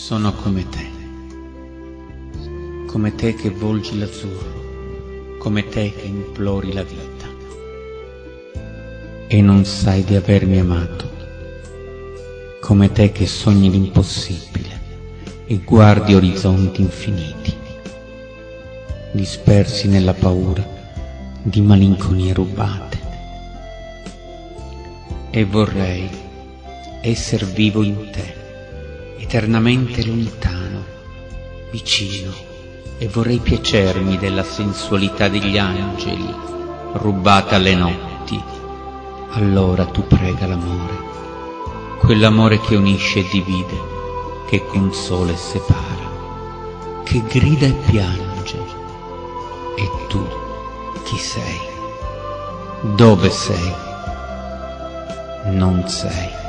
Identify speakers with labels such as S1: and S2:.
S1: Sono come te che volgi l'azzurro, come te che implori la vita, e non sai di avermi amato, come te che sogni l'impossibile e guardi orizzonti infiniti, dispersi nella paura di malinconie rubate. E vorrei esser vivo in te, eternamente lontano, vicino, e vorrei piacermi della sensualità degli angeli, rubata alle notti. Allora tu prega l'amore, quell'amore che unisce e divide, che consola e separa, che grida e piange. E tu chi sei? Dove sei? Non sei.